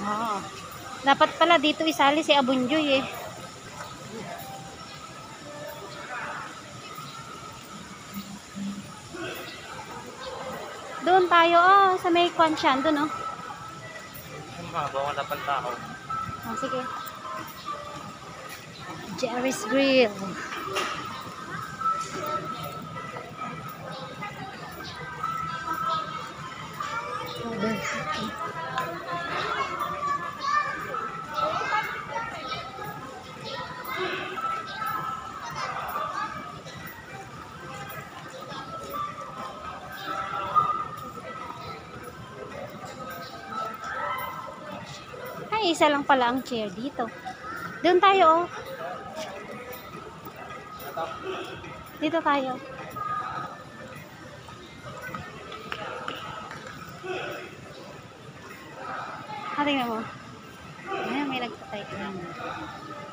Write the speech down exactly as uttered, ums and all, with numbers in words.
Oo. Dapat pala dito isali si Abunjoy eh. Doon tayo oh, sa may kwansyan doon oh. Bawa wala pang tao. Oh, sige. Jerry's Grill. Ay, isa lang pala ang chair dito. Doon tayo oh. Dito tayo. Ah, tingnan mo. Ayan, may nagpatay.